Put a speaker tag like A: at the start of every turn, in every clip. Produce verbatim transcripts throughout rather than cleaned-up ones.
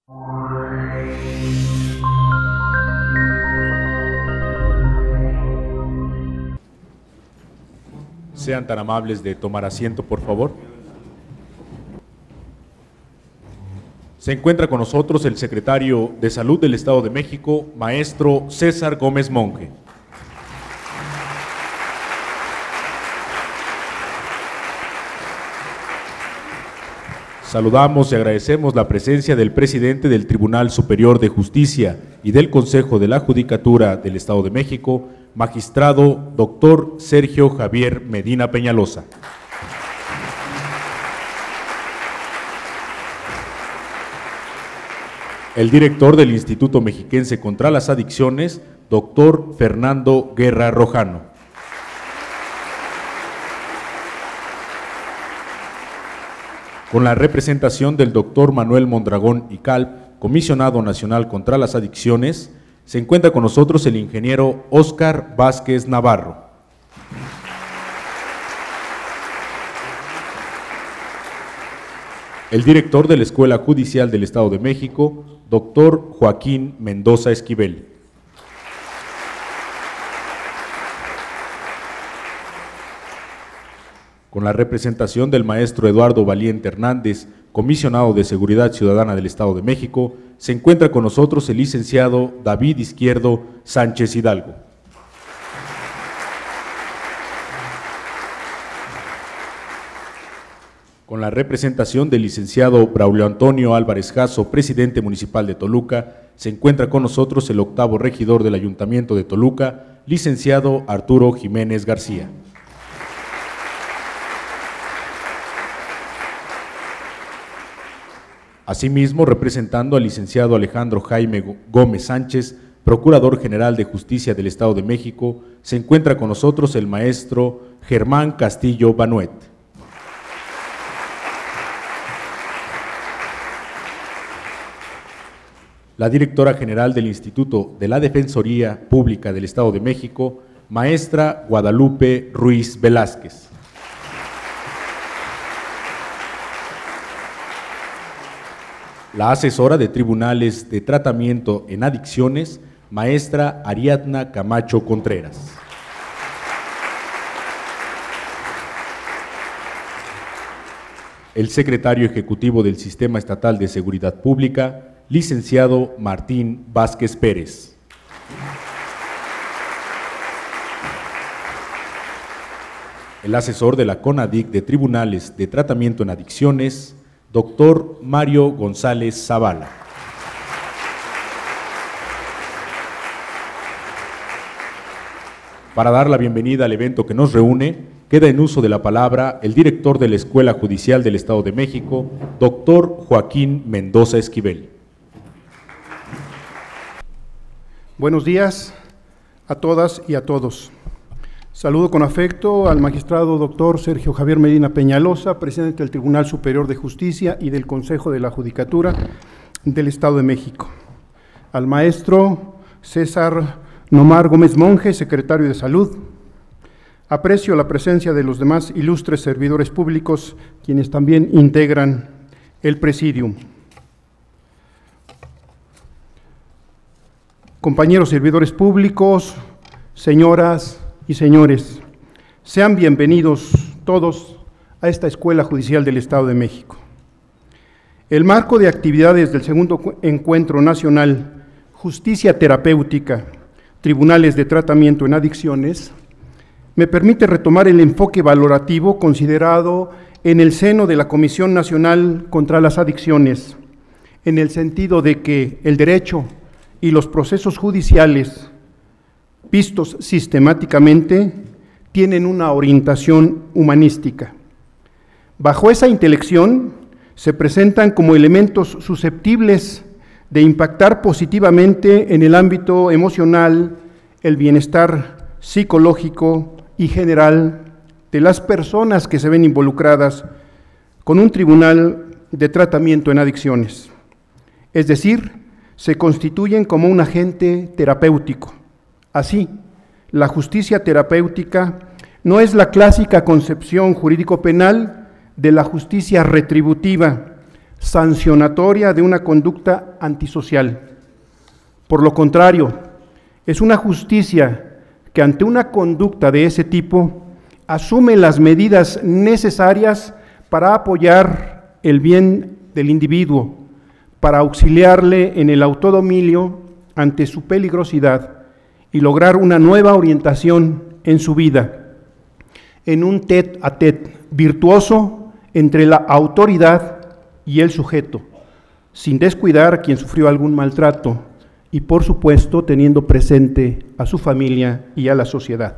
A: Sean tan amables de tomar asiento, por favor. Se encuentra con nosotros el secretario de Salud del Estado de México, maestro César Gómez Monje. Saludamos y agradecemos la presencia del presidente del Tribunal Superior de Justicia y del Consejo de la Judicatura del Estado de México, magistrado doctor Sergio Javier Medina Peñalosa. El director del Instituto Mexiquense contra las Adicciones, doctor Fernando Guerra Rojano. Con la representación del doctor Manuel Mondragón y Calp, comisionado nacional contra las adicciones, se encuentra con nosotros el ingeniero Óscar Vázquez Navarro. El director de la Escuela Judicial del Estado de México, doctor Joaquín Mendoza Esquivel. Con la representación del maestro Eduardo Valiente Hernández, comisionado de Seguridad Ciudadana del Estado de México, se encuentra con nosotros el licenciado David Izquierdo Sánchez Hidalgo. Con la representación del licenciado Braulio Antonio Álvarez Jasso, presidente municipal de Toluca, se encuentra con nosotros el octavo regidor del Ayuntamiento de Toluca, licenciado Arturo Jiménez García. Asimismo, representando al licenciado Alejandro Jaime Gómez Sánchez, Procurador General de Justicia del Estado de México, se encuentra con nosotros el maestro Germán Castillo Banuet. La directora general del Instituto de la Defensoría Pública del Estado de México, maestra Guadalupe Ruiz Velázquez. La asesora de Tribunales de Tratamiento en Adicciones, maestra Ariadna Camacho Contreras. El secretario ejecutivo del Sistema Estatal de Seguridad Pública, licenciado Martín Vázquez Pérez. El asesor de la CONADIC de Tribunales de Tratamiento en Adicciones, doctor Mario González Zavala. Para dar la bienvenida al evento que nos reúne, queda en uso de la palabra el director de la Escuela Judicial del Estado de México, doctor Joaquín Mendoza Esquivel.
B: Buenos días a todas y a todos. Saludo con afecto al magistrado doctor Sergio Javier Medina Peñalosa, presidente del Tribunal Superior de Justicia y del Consejo de la Judicatura del Estado de México. Al maestro César Nomar Gómez Monje, secretario de Salud. Aprecio la presencia de los demás ilustres servidores públicos, quienes también integran el presidium. Compañeros servidores públicos, señoras y señores, sean bienvenidos todos a esta Escuela Judicial del Estado de México. El marco de actividades del segundo Encuentro Nacional Justicia Terapéutica, Tribunales de Tratamiento en Adicciones, me permite retomar el enfoque valorativo considerado en el seno de la Comisión Nacional contra las Adicciones, en el sentido de que el derecho y los procesos judiciales vistos sistemáticamente, tienen una orientación humanística. Bajo esa intelección, se presentan como elementos susceptibles de impactar positivamente en el ámbito emocional, el bienestar psicológico y general de las personas que se ven involucradas con un tribunal de tratamiento en adicciones. Es decir, se constituyen como un agente terapéutico. Así, la justicia terapéutica no es la clásica concepción jurídico-penal de la justicia retributiva, sancionatoria de una conducta antisocial. Por lo contrario, es una justicia que ante una conducta de ese tipo asume las medidas necesarias para apoyar el bien del individuo, para auxiliarle en el autodominio ante su peligrosidad y lograr una nueva orientación en su vida, en un tête a tête virtuoso entre la autoridad y el sujeto, sin descuidar a quien sufrió algún maltrato y, por supuesto, teniendo presente a su familia y a la sociedad.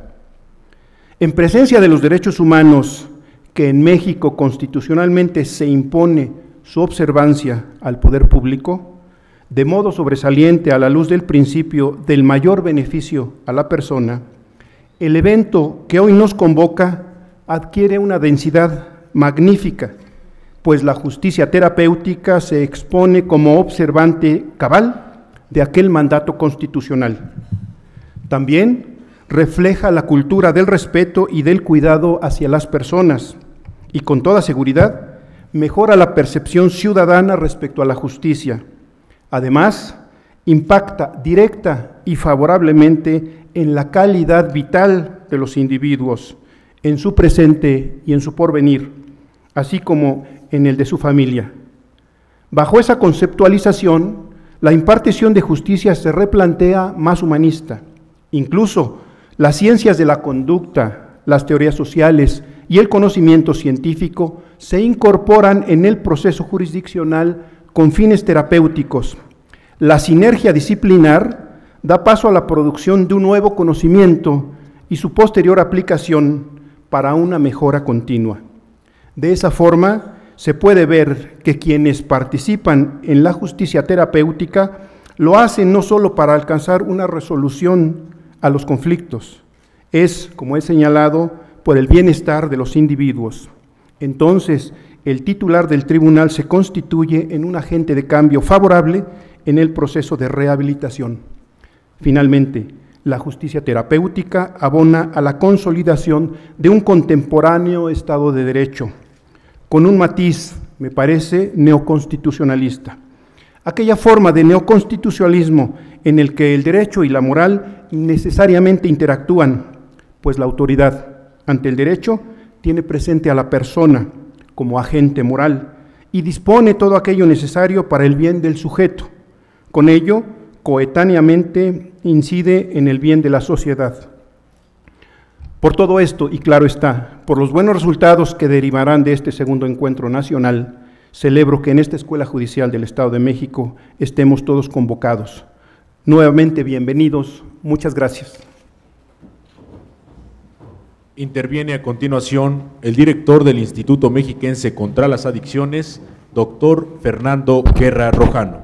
B: En presencia de los derechos humanos, que en México constitucionalmente se impone su observancia al poder público, de modo sobresaliente a la luz del principio del mayor beneficio a la persona, el evento que hoy nos convoca adquiere una densidad magnífica, pues la justicia terapéutica se expone como observante cabal de aquel mandato constitucional. También refleja la cultura del respeto y del cuidado hacia las personas y, con toda seguridad, mejora la percepción ciudadana respecto a la justicia. Además, impacta directa y favorablemente en la calidad vital de los individuos, en su presente y en su porvenir, así como en el de su familia. Bajo esa conceptualización, la impartición de justicia se replantea más humanista. Incluso las ciencias de la conducta, las teorías sociales y el conocimiento científico se incorporan en el proceso jurisdiccional con fines terapéuticos. La sinergia disciplinar da paso a la producción de un nuevo conocimiento y su posterior aplicación para una mejora continua. De esa forma, se puede ver que quienes participan en la justicia terapéutica lo hacen no solo para alcanzar una resolución a los conflictos, es, como he señalado, por el bienestar de los individuos. Entonces, el titular del tribunal se constituye en un agente de cambio favorable en el proceso de rehabilitación. Finalmente, la justicia terapéutica abona a la consolidación de un contemporáneo Estado de Derecho, con un matiz, me parece, neoconstitucionalista. Aquella forma de neoconstitucionalismo en el que el derecho y la moral necesariamente interactúan, pues la autoridad ante el derecho tiene presente a la persona como agente moral y dispone todo aquello necesario para el bien del sujeto. Con ello, coetáneamente incide en el bien de la sociedad. Por todo esto, y claro está, por los buenos resultados que derivarán de este segundo encuentro nacional, celebro que en esta Escuela Judicial del Estado de México estemos todos convocados. Nuevamente, bienvenidos. Muchas gracias.
A: Interviene a continuación el director del Instituto Mexiquense contra las Adicciones, doctor Fernando Guerra Rojano.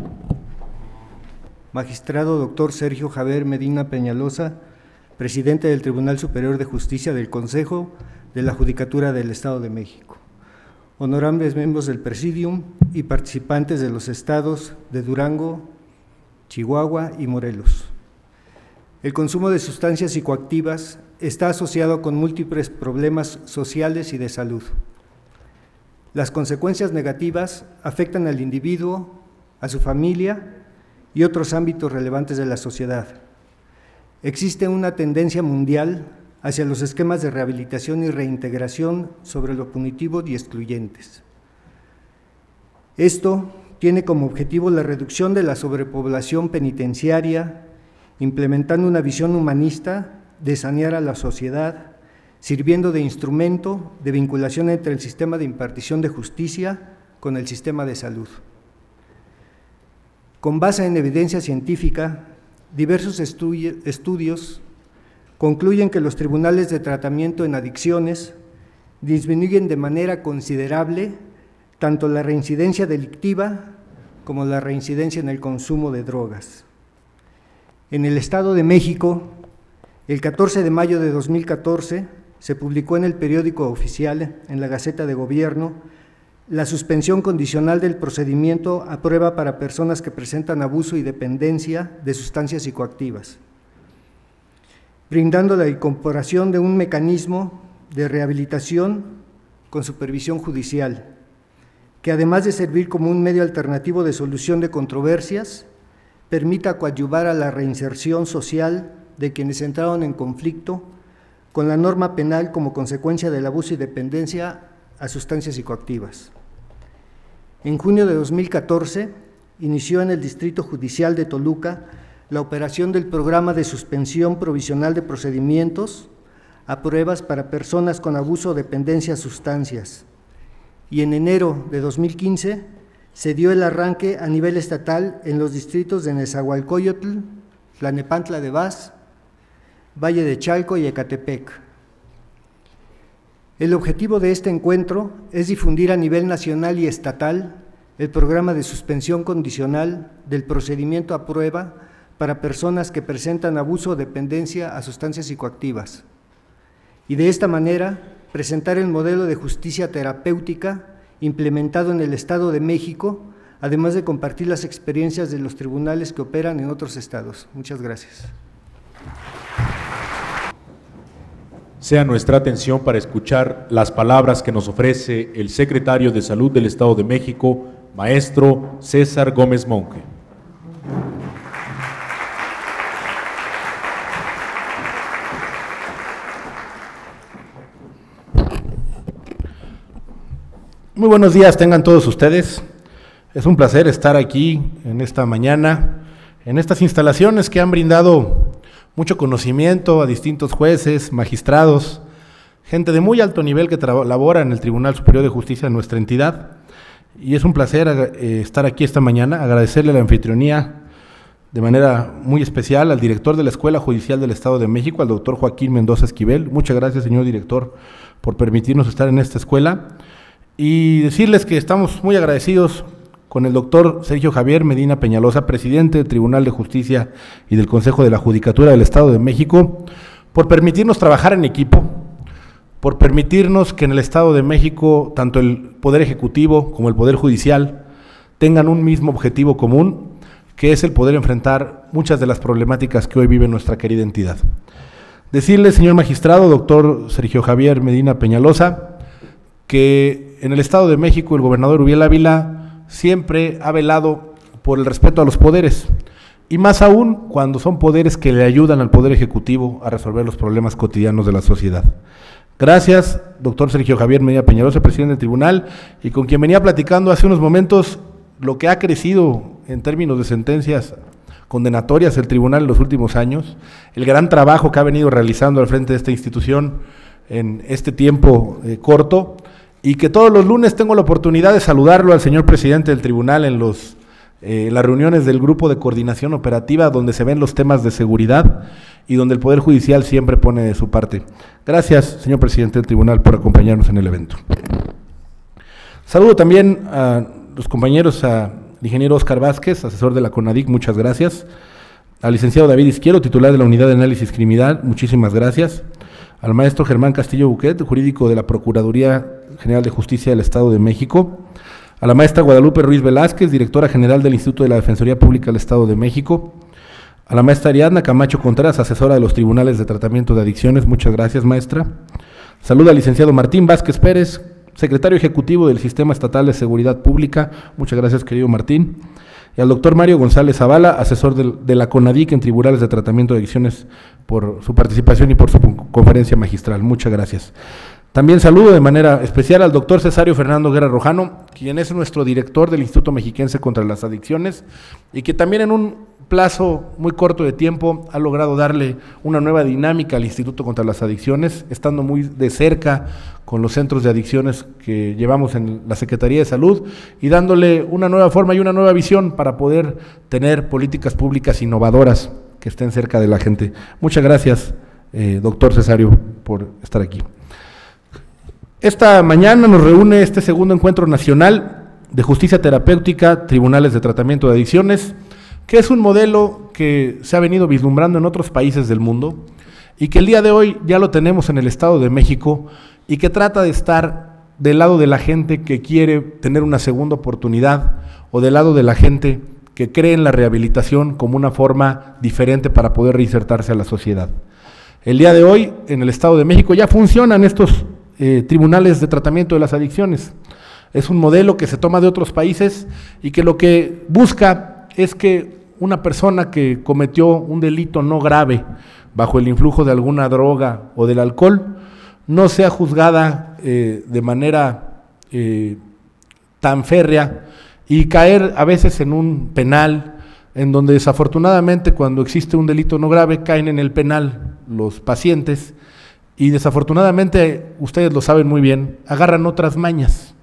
C: Magistrado doctor Sergio Javier Medina Peñalosa, presidente del Tribunal Superior de Justicia del Consejo de la Judicatura del Estado de México. Honorables miembros del Presidium y participantes de los estados de Durango, Chihuahua y Morelos. El consumo de sustancias psicoactivas está asociado con múltiples problemas sociales y de salud. Las consecuencias negativas afectan al individuo, a su familia y otros ámbitos relevantes de la sociedad. Existe una tendencia mundial hacia los esquemas de rehabilitación y reintegración sobre lo punitivos y excluyentes. Esto tiene como objetivo la reducción de la sobrepoblación penitenciaria, implementando una visión humanista de sanear a la sociedad, sirviendo de instrumento de vinculación entre el sistema de impartición de justicia con el sistema de salud. Con base en evidencia científica, diversos estu- estudios concluyen que los tribunales de tratamiento en adicciones disminuyen de manera considerable tanto la reincidencia delictiva como la reincidencia en el consumo de drogas. En el Estado de México, el catorce de mayo de dos mil catorce, se publicó en el periódico oficial, en la Gaceta de Gobierno, la suspensión condicional del procedimiento a prueba para personas que presentan abuso y dependencia de sustancias psicoactivas, brindando la incorporación de un mecanismo de rehabilitación con supervisión judicial, que además de servir como un medio alternativo de solución de controversias, permita coadyuvar a la reinserción social de quienes entraron en conflicto con la norma penal como consecuencia del abuso y dependencia a sustancias psicoactivas. En junio de dos mil catorce, inició en el Distrito Judicial de Toluca la operación del Programa de Suspensión Provisional de Procedimientos a pruebas para personas con abuso o dependencia a sustancias, y en enero de dos mil quince se dio el arranque a nivel estatal en los distritos de Nezahualcóyotl, Tlalnepantla de Vaz, Valle de Chalco y Ecatepec. El objetivo de este encuentro es difundir a nivel nacional y estatal el programa de suspensión condicional del procedimiento a prueba para personas que presentan abuso o dependencia a sustancias psicoactivas, y de esta manera presentar el modelo de justicia terapéutica implementado en el Estado de México, además de compartir las experiencias de los tribunales que operan en otros estados. Muchas gracias.
A: Sea nuestra atención para escuchar las palabras que nos ofrece el secretario de Salud del Estado de México, maestro César Gómez Monje.
D: Muy buenos días tengan todos ustedes. Es un placer estar aquí en esta mañana, en estas instalaciones que han brindado mucho conocimiento a distintos jueces, magistrados, gente de muy alto nivel que labora en el Tribunal Superior de Justicia de nuestra entidad. Y es un placer eh, estar aquí esta mañana, agradecerle la anfitrionía de manera muy especial al director de la Escuela Judicial del Estado de México, al doctor Joaquín Mendoza Esquivel. Muchas gracias, señor director, por permitirnos estar en esta escuela. Y decirles que estamos muy agradecidos con el doctor Sergio Javier Medina Peñalosa, presidente del Tribunal de Justicia y del Consejo de la Judicatura del Estado de México, por permitirnos trabajar en equipo, por permitirnos que en el Estado de México tanto el Poder Ejecutivo como el Poder Judicial tengan un mismo objetivo común, que es el poder enfrentar muchas de las problemáticas que hoy vive nuestra querida entidad. Decirle, señor magistrado, doctor Sergio Javier Medina Peñalosa, que en el Estado de México el gobernador Uriel Ávila siempre ha velado por el respeto a los poderes, y más aún cuando son poderes que le ayudan al Poder Ejecutivo a resolver los problemas cotidianos de la sociedad. Gracias, doctor Sergio Javier Medina Peñalosa, presidente del tribunal, y con quien venía platicando hace unos momentos lo que ha crecido en términos de sentencias condenatorias el tribunal en los últimos años, el gran trabajo que ha venido realizando al frente de esta institución en este tiempo eh, corto, y que todos los lunes tengo la oportunidad de saludarlo al señor presidente del tribunal en los, eh, las reuniones del grupo de coordinación operativa, donde se ven los temas de seguridad y donde el Poder Judicial siempre pone de su parte. Gracias, señor presidente del tribunal, por acompañarnos en el evento. Saludo también a los compañeros, al ingeniero Óscar Vázquez, asesor de la CONADIC, muchas gracias. Al licenciado David Izquierdo, titular de la Unidad de Análisis Criminal, muchísimas gracias. Al maestro Germán Castillo Buquet, jurídico de la Procuraduría General de Justicia del Estado de México. A la maestra Guadalupe Ruiz Velázquez, directora general del Instituto de la Defensoría Pública del Estado de México. A la maestra Ariadna Camacho Contreras, asesora de los Tribunales de Tratamiento de Adicciones, muchas gracias, maestra. Saluda al licenciado Martín Vázquez Pérez, secretario ejecutivo del Sistema Estatal de Seguridad Pública, muchas gracias, querido Martín. Y al doctor Mario González Zavala, asesor de, de la CONADIC en Tribunales de Tratamiento de Adicciones, por su participación y por su conferencia magistral. Muchas gracias. También saludo de manera especial al doctor Cesario Fernando Guerra Rojano, quien es nuestro director del Instituto Mexiquense contra las Adicciones, y que también en un plazo muy corto de tiempo ha logrado darle una nueva dinámica al Instituto contra las Adicciones, estando muy de cerca con los centros de adicciones que llevamos en la Secretaría de Salud y dándole una nueva forma y una nueva visión para poder tener políticas públicas innovadoras que estén cerca de la gente. Muchas gracias, eh, doctor Cesario, por estar aquí. Esta mañana nos reúne este segundo encuentro nacional de justicia terapéutica, tribunales de tratamiento de adicciones, que es un modelo que se ha venido vislumbrando en otros países del mundo y que el día de hoy ya lo tenemos en el Estado de México y que trata de estar del lado de la gente que quiere tener una segunda oportunidad o del lado de la gente que cree en la rehabilitación como una forma diferente para poder reinsertarse a la sociedad. El día de hoy en el Estado de México ya funcionan estos eh, tribunales de tratamiento de las adicciones. Es un modelo que se toma de otros países y que lo que busca es que una persona que cometió un delito no grave bajo el influjo de alguna droga o del alcohol no sea juzgada eh, de manera eh, tan férrea y caer a veces en un penal en donde desafortunadamente cuando existe un delito no grave caen en el penal los pacientes y desafortunadamente, ustedes lo saben muy bien, agarran otras mañas.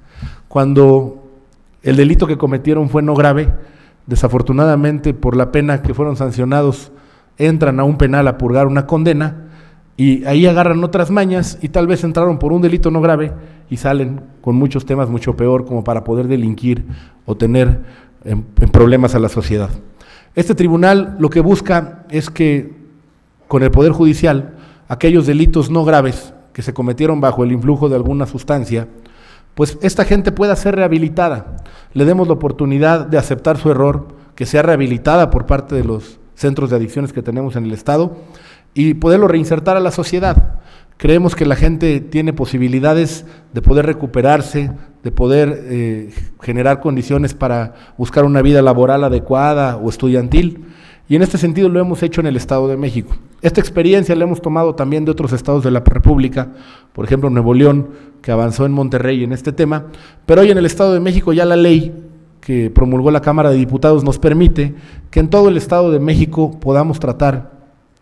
D: Cuando el delito que cometieron fue no grave, desafortunadamente por la pena que fueron sancionados entran a un penal a purgar una condena y ahí agarran otras mañas y tal vez entraron por un delito no grave y salen con muchos temas mucho peor como para poder delinquir o tener en, en problemas a la sociedad. Este tribunal lo que busca es que con el Poder Judicial aquellos delitos no graves que se cometieron bajo el influjo de alguna sustancia, pues esta gente pueda ser rehabilitada, le demos la oportunidad de aceptar su error, que sea rehabilitada por parte de los centros de adicciones que tenemos en el Estado y poderlo reinsertar a la sociedad. Creemos que la gente tiene posibilidades de poder recuperarse, de poder eh, generar condiciones para buscar una vida laboral adecuada o estudiantil, y en este sentido lo hemos hecho en el Estado de México. Esta experiencia la hemos tomado también de otros estados de la República, por ejemplo Nuevo León, que avanzó en Monterrey en este tema, pero hoy en el Estado de México ya la ley que promulgó la Cámara de Diputados nos permite que en todo el Estado de México podamos tratar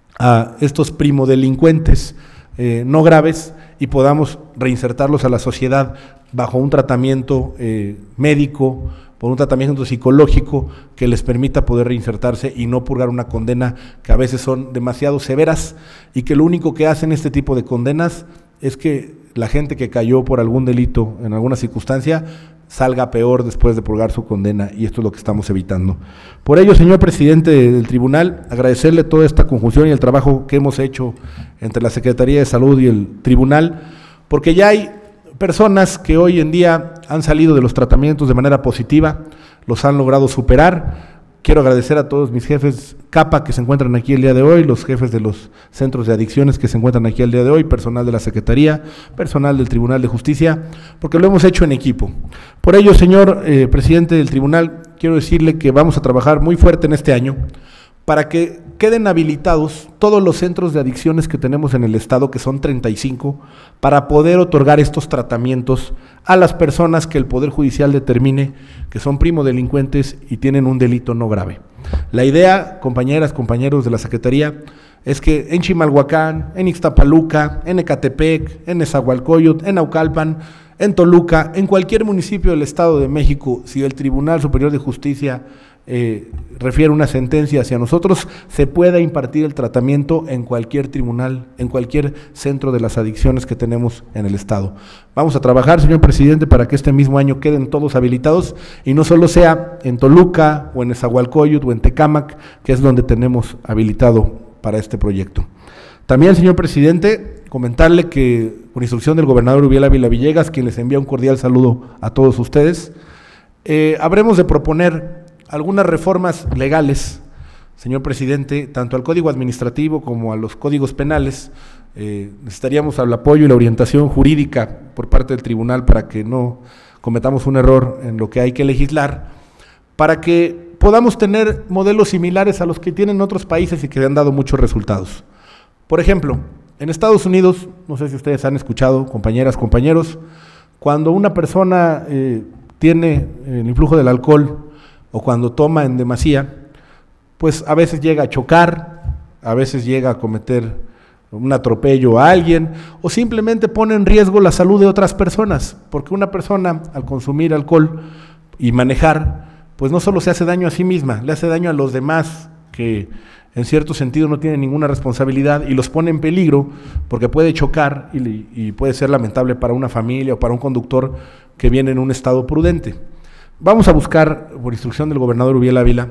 D: a estos primodelincuentes eh, no graves y podamos reinsertarlos a la sociedad bajo un tratamiento eh, médico, por un tratamiento psicológico que les permita poder reinsertarse y no purgar una condena que a veces son demasiado severas y que lo único que hacen este tipo de condenas es que la gente que cayó por algún delito en alguna circunstancia salga peor después de purgar su condena, y esto es lo que estamos evitando. Por ello, señor presidente del tribunal, agradecerle toda esta conjunción y el trabajo que hemos hecho entre la Secretaría de Salud y el tribunal, porque ya hay personas que hoy en día han salido de los tratamientos de manera positiva, los han logrado superar. Quiero agradecer a todos mis jefes CAPA que se encuentran aquí el día de hoy, los jefes de los centros de adicciones que se encuentran aquí el día de hoy, personal de la Secretaría, personal del Tribunal de Justicia, porque lo hemos hecho en equipo. Por ello, señor eh, presidente del tribunal, quiero decirle que vamos a trabajar muy fuerte en este año para que queden habilitados todos los centros de adicciones que tenemos en el Estado, que son treinta y cinco, para poder otorgar estos tratamientos a las personas que el Poder Judicial determine que son primodelincuentes y tienen un delito no grave. La idea, compañeras, compañeros de la Secretaría, es que en Chimalhuacán, en Ixtapaluca, en Ecatepec, en Nezahualcóyotl, en Naucalpan, en Toluca, en cualquier municipio del Estado de México, si el Tribunal Superior de Justicia Eh, refiere una sentencia hacia nosotros, se pueda impartir el tratamiento en cualquier tribunal, en cualquier centro de las adicciones que tenemos en el Estado. Vamos a trabajar, señor presidente, para que este mismo año queden todos habilitados y no solo sea en Toluca o en Nezahualcóyotl o en Tecámac, que es donde tenemos habilitado para este proyecto. También, señor presidente, comentarle que por instrucción del gobernador Uriel Ávila Villegas, quien les envía un cordial saludo a todos ustedes, eh, habremos de proponer algunas reformas legales, señor presidente, tanto al Código Administrativo como a los códigos penales. Eh, necesitaríamos el apoyo y la orientación jurídica por parte del tribunal para que no cometamos un error en lo que hay que legislar, para que podamos tener modelos similares a los que tienen otros países y que han dado muchos resultados. Por ejemplo, en Estados Unidos, no sé si ustedes han escuchado, compañeras, compañeros, cuando una persona eh, tiene el influjo del alcohol o cuando toma en demasía, pues a veces llega a chocar, a veces llega a cometer un atropello a alguien, o simplemente pone en riesgo la salud de otras personas, porque una persona al consumir alcohol y manejar, pues no solo se hace daño a sí misma, le hace daño a los demás, que en cierto sentido no tienen ninguna responsabilidad y los pone en peligro, porque puede chocar y, y puede ser lamentable para una familia o para un conductor que viene en un estado prudente. Vamos a buscar, por instrucción del gobernador Uriel Ávila,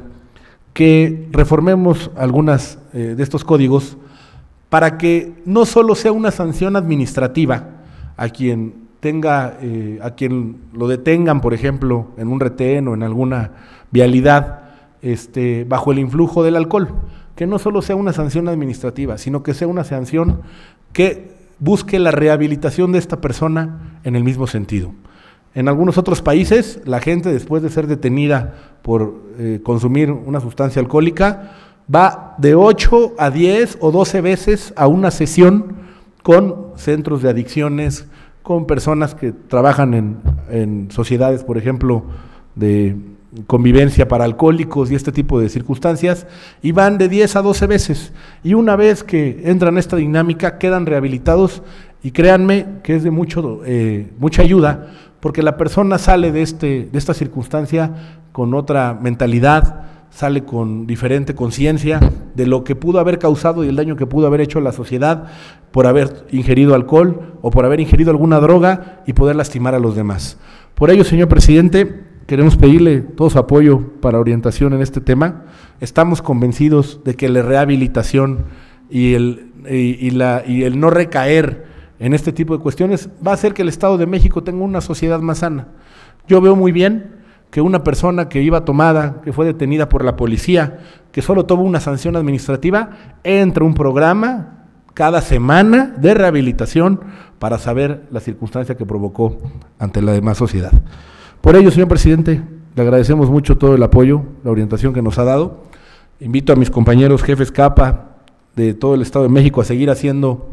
D: que reformemos algunas eh, de estos códigos para que no solo sea una sanción administrativa a quien tenga, eh, a quien lo detengan, por ejemplo, en un retén o en alguna vialidad, este, bajo el influjo del alcohol, que no solo sea una sanción administrativa, sino que sea una sanción que busque la rehabilitación de esta persona en el mismo sentido. En algunos otros países, la gente después de ser detenida por eh, consumir una sustancia alcohólica, va de ocho a diez o doce veces a una sesión con centros de adicciones, con personas que trabajan en, en sociedades, por ejemplo, de convivencia para alcohólicos y este tipo de circunstancias, y van de diez a doce veces, y una vez que entran en esta dinámica quedan rehabilitados, y créanme que es de mucho, eh, mucha ayuda, porque la persona sale de, este, de esta circunstancia con otra mentalidad, sale con diferente conciencia de lo que pudo haber causado y el daño que pudo haber hecho a la sociedad por haber ingerido alcohol o por haber ingerido alguna droga y poder lastimar a los demás. Por ello, señor presidente, queremos pedirle todo su apoyo para orientación en este tema. Estamos convencidos de que la rehabilitación y el, y, y la, y el no recaer en este tipo de cuestiones va a hacer que el Estado de México tenga una sociedad más sana. Yo veo muy bien que una persona que iba tomada, que fue detenida por la policía, que solo tuvo una sanción administrativa, entra a un programa cada semana de rehabilitación para saber la circunstancia que provocó ante la demás sociedad. Por ello, señor presidente, le agradecemos mucho todo el apoyo, la orientación que nos ha dado. Invito a mis compañeros jefes capa de todo el Estado de México a seguir haciendo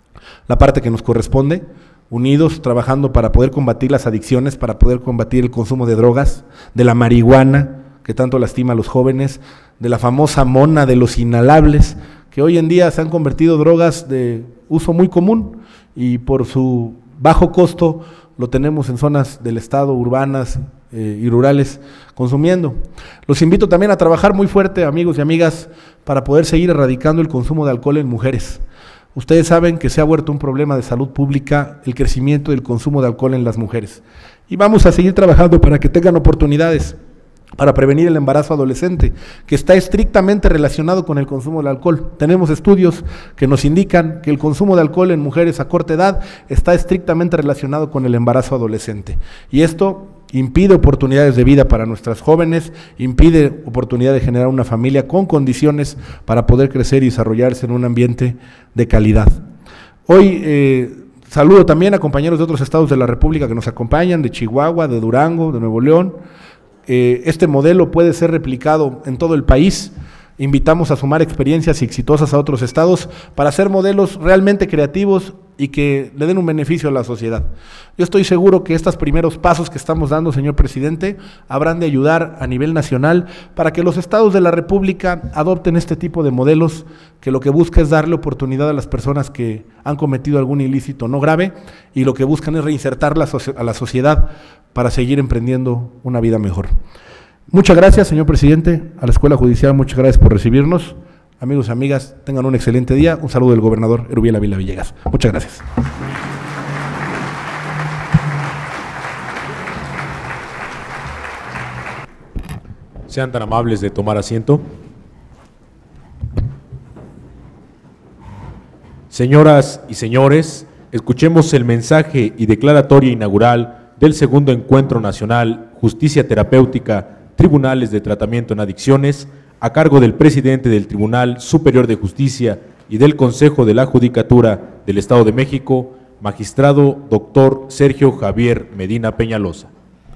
D: la parte que nos corresponde, unidos, trabajando para poder combatir las adicciones, para poder combatir el consumo de drogas, de la marihuana, que tanto lastima a los jóvenes, de la famosa mona de los inhalables, que hoy en día se han convertido drogas de uso muy común y por su bajo costo lo tenemos en zonas del estado, urbanas eh, y rurales, consumiendo. Los invito también a trabajar muy fuerte, amigos y amigas, para poder seguir erradicando el consumo de alcohol en mujeres. Ustedes saben que se ha vuelto un problema de salud pública el crecimiento del consumo de alcohol en las mujeres. Y vamos a seguir trabajando para que tengan oportunidades para prevenir el embarazo adolescente, que está estrictamente relacionado con el consumo del alcohol. Tenemos estudios que nos indican que el consumo de alcohol en mujeres a corta edad está estrictamente relacionado con el embarazo adolescente. Y esto impide oportunidades de vida para nuestras jóvenes, impide oportunidad de generar una familia con condiciones para poder crecer y desarrollarse en un ambiente de calidad. Hoy eh, saludo también a compañeros de otros estados de la República que nos acompañan, de Chihuahua, de Durango, de Nuevo León. Eh, este modelo puede ser replicado en todo el país. Invitamos a sumar experiencias exitosas a otros estados para hacer modelos realmente creativos y que le den un beneficio a la sociedad. Yo estoy seguro que estos primeros pasos que estamos dando, señor presidente, habrán de ayudar a nivel nacional para que los estados de la República adopten este tipo de modelos que lo que busca es darle oportunidad a las personas que han cometido algún ilícito no grave y lo que buscan es reinsertarlas a la sociedad para seguir emprendiendo una vida mejor. Muchas gracias, señor presidente, a la Escuela Judicial, muchas gracias por recibirnos. Amigos y amigas, tengan un excelente día. Un saludo del gobernador Erubiel Ávila Villegas. Muchas gracias.
A: Sean tan amables de tomar asiento. Señoras y señores, escuchemos el mensaje y declaratoria inaugural del segundo Encuentro Nacional Justicia Terapéutica, Tribunales de Tratamiento en Adicciones, a cargo del presidente del Tribunal Superior de Justicia y del Consejo de la Judicatura del Estado de México, magistrado doctor Sergio Javier Medina Peñalosa.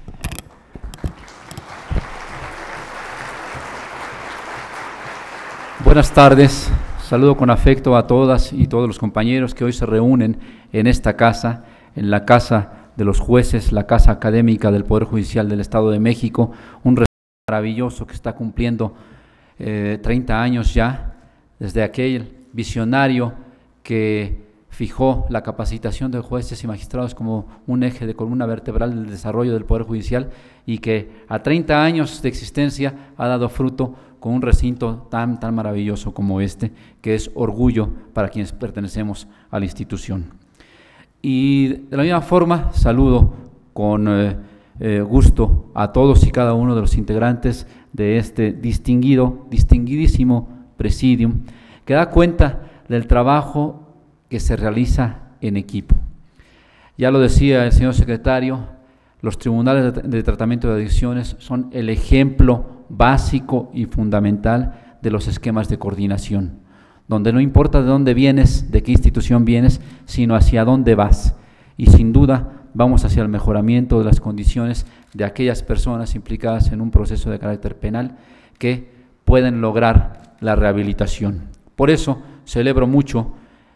E: Buenas tardes, saludo con afecto a todas y todos los compañeros que hoy se reúnen en esta casa, en la Casa de los Jueces, la Casa Académica del Poder Judicial del Estado de México, un recinto maravilloso que está cumpliendo eh, treinta años ya, desde aquel visionario que fijó la capacitación de jueces y magistrados como un eje de columna vertebral del desarrollo del Poder Judicial y que a treinta años de existencia ha dado fruto con un recinto tan, tan maravilloso como este, que es orgullo para quienes pertenecemos a la institución. Y de la misma forma saludo con eh, eh, gusto a todos y cada uno de los integrantes de este distinguido, distinguidísimo presidium, que da cuenta del trabajo que se realiza en equipo. Ya lo decía el señor secretario, los tribunales de, de tratamiento de adicciones son el ejemplo básico y fundamental de los esquemas de coordinación, donde no importa de dónde vienes, de qué institución vienes, sino hacia dónde vas. Y sin duda vamos hacia el mejoramiento de las condiciones de aquellas personas implicadas en un proceso de carácter penal que pueden lograr la rehabilitación. Por eso celebro mucho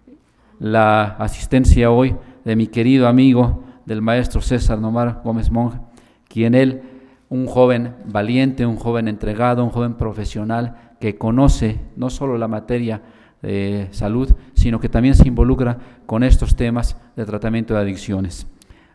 E: la asistencia hoy de mi querido amigo, del maestro César Nomar Gómez Monge, quien él, un joven valiente, un joven entregado, un joven profesional que conoce no solo la materia de salud, sino que también se involucra con estos temas de tratamiento de adicciones.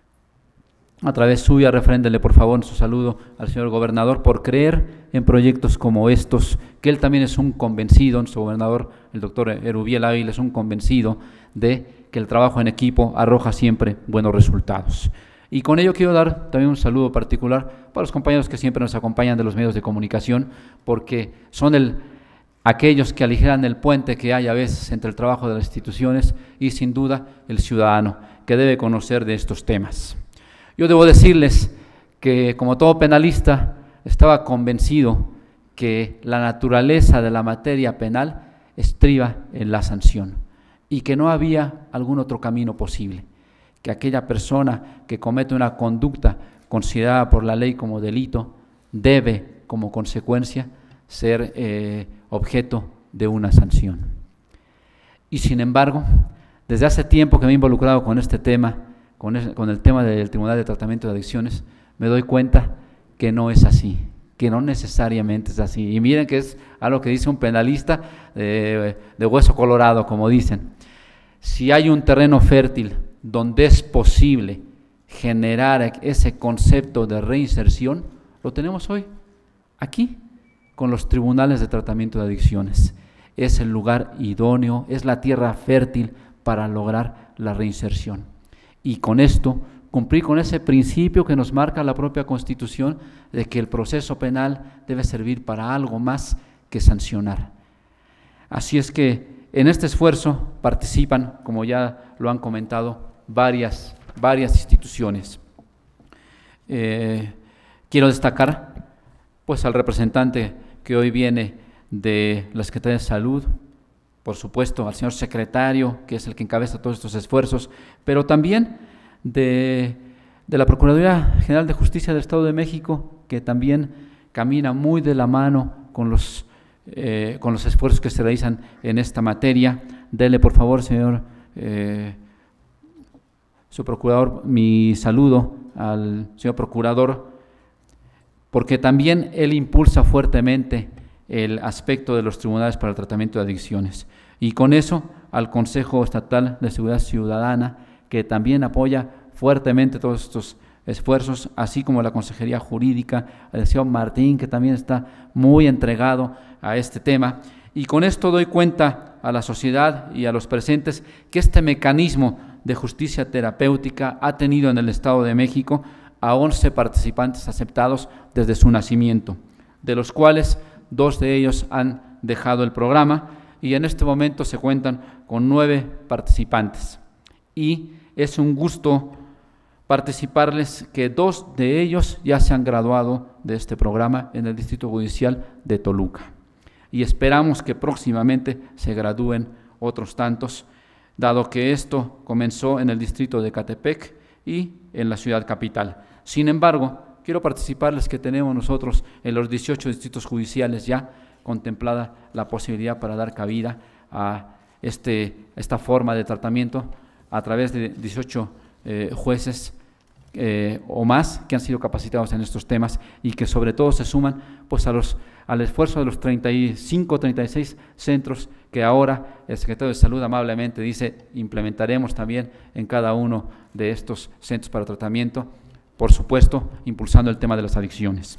E: A través suya, refréndele por favor su saludo al señor gobernador por creer en proyectos como estos, que él también es un convencido, nuestro gobernador, el doctor Erubiel Ávila, es un convencido de que el trabajo en equipo arroja siempre buenos resultados. Y con ello quiero dar también un saludo particular para los compañeros que siempre nos acompañan de los medios de comunicación, porque son el, aquellos que aligeran el puente que hay a veces entre el trabajo de las instituciones y sin duda el ciudadano, que debe conocer de estos temas. Yo debo decirles que, como todo penalista, estaba convencido que la naturaleza de la materia penal estriba en la sanción y que no había algún otro camino posible, que aquella persona que comete una conducta considerada por la ley como delito debe, como consecuencia, ser eh, objeto de una sanción. Y sin embargo, desde hace tiempo que me he involucrado con este tema, con el, con el tema del Tribunal de Tratamiento de Adicciones, me doy cuenta que no es así, que no necesariamente es así. Y miren que es algo que dice un penalista de, de hueso colorado, como dicen. Si hay un terreno fértil donde es posible generar ese concepto de reinserción, lo tenemos hoy, aquí, con los tribunales de tratamiento de adicciones. Es el lugar idóneo, es la tierra fértil para lograr la reinserción. Y con esto, cumplir con ese principio que nos marca la propia Constitución de que el proceso penal debe servir para algo más que sancionar. Así es que en este esfuerzo participan, como ya lo han comentado, varias, varias instituciones. Eh, quiero destacar pues al representante que hoy viene de la Secretaría de Salud, por supuesto al señor secretario, que es el que encabeza todos estos esfuerzos, pero también de, de la Procuraduría General de Justicia del Estado de México, que también camina muy de la mano con los, eh, con los esfuerzos que se realizan en esta materia. Dele por favor, señor eh, su procurador, mi saludo al señor procurador, porque también él impulsa fuertemente el aspecto de los tribunales para el tratamiento de adicciones. Y con eso al Consejo Estatal de Seguridad Ciudadana, que también apoya fuertemente todos estos esfuerzos, así como la Consejería Jurídica, el señor Martín, que también está muy entregado a este tema. Y con esto doy cuenta a la sociedad y a los presentes que este mecanismo de justicia terapéutica ha tenido en el Estado de México a once participantes aceptados desde su nacimiento, de los cuales dos de ellos han dejado el programa y en este momento se cuentan con nueve participantes. Y es un gusto participarles que dos de ellos ya se han graduado de este programa en el Distrito Judicial de Toluca. Y esperamos que próximamente se gradúen otros tantos, dado que esto comenzó en el distrito de Ecatepec y en la ciudad capital. Sin embargo, quiero participarles que tenemos nosotros en los dieciocho distritos judiciales ya contemplada la posibilidad para dar cabida a este, esta forma de tratamiento a través de dieciocho eh, jueces eh, o más que han sido capacitados en estos temas y que sobre todo se suman pues a los, al esfuerzo de los treinta y cinco, treinta y seis centros que ahora el secretario de Salud amablemente dice implementaremos también en cada uno de estos centros para tratamiento, por supuesto, impulsando el tema de las adicciones.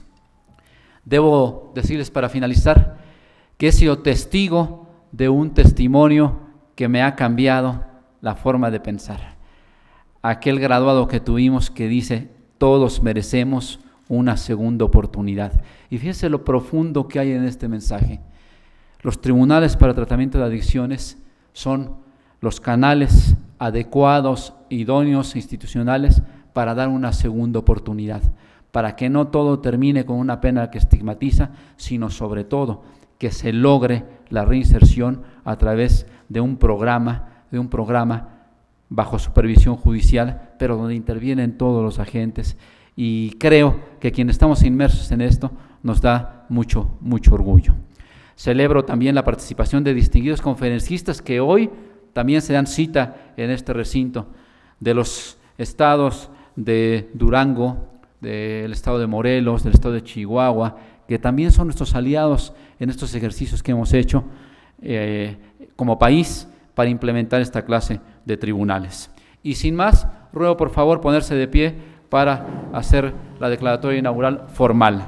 E: Debo decirles para finalizar que he sido testigo de un testimonio que me ha cambiado la forma de pensar. Aquel graduado que tuvimos que dice, todos merecemos una segunda oportunidad. Y fíjense lo profundo que hay en este mensaje. Los tribunales para tratamiento de adicciones son los canales adecuados, idóneos, institucionales para dar una segunda oportunidad, para que no todo termine con una pena que estigmatiza, sino sobre todo que se logre la reinserción a través de un programa, de un programa bajo supervisión judicial, pero donde intervienen todos los agentes, y creo que quienes estamos inmersos en esto nos da mucho, mucho orgullo. Celebro también la participación de distinguidos conferencistas que hoy también se dan cita en este recinto, de los estados de Durango, del estado de Morelos, del estado de Chihuahua, que también son nuestros aliados en estos ejercicios que hemos hecho eh, como país para implementar esta clase de tribunales. Y sin más, ruego por favor ponerse de pie para hacer la declaratoria inaugural formal.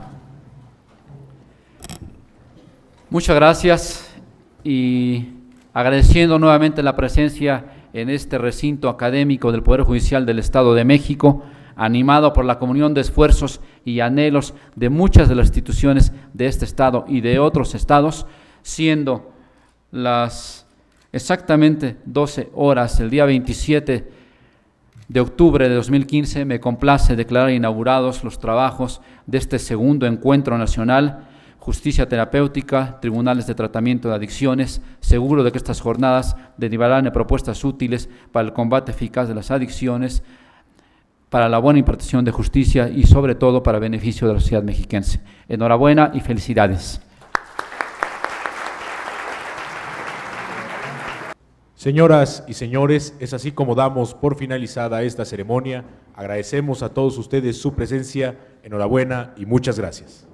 E: Muchas gracias, y agradeciendo nuevamente la presencia en este recinto académico del Poder Judicial del Estado de México, animado por la comunión de esfuerzos y anhelos de muchas de las instituciones de este estado y de otros estados, siendo las exactamente doce horas el día veintisiete de octubre de dos mil quince, me complace declarar inaugurados los trabajos de este segundo encuentro nacional, Justicia Terapéutica, Tribunales de Tratamiento de Adicciones, seguro de que estas jornadas derivarán en propuestas útiles para el combate eficaz de las adicciones, para la buena impartición de justicia y sobre todo para beneficio de la sociedad mexiquense. Enhorabuena y felicidades.
A: Señoras y señores, es así como damos por finalizada esta ceremonia. Agradecemos a todos ustedes su presencia. Enhorabuena y muchas gracias.